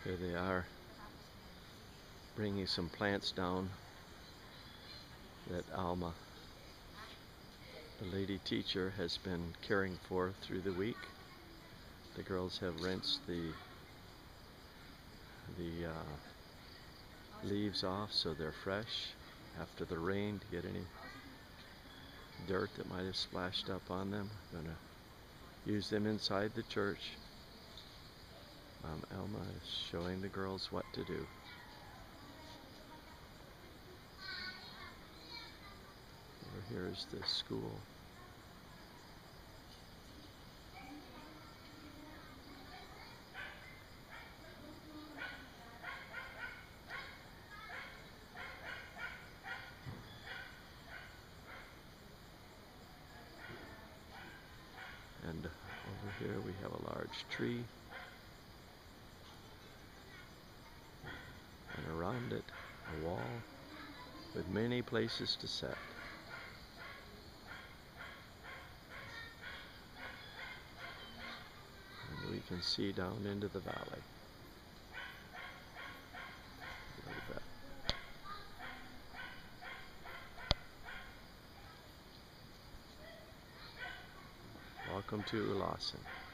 Here they are, bringing some plants down that Alma, the lady teacher, has been caring for through the week. The girls have rinsed the leaves off so they're fresh after the rain to get any dirt that might have splashed up on them. I'm going to use them inside the church. Alma is showing the girls what to do. Over here is the school. And over here we have a large tree. And around it, a wall with many places to set. And we can see down into the valley a little bit. Welcome to Lawson.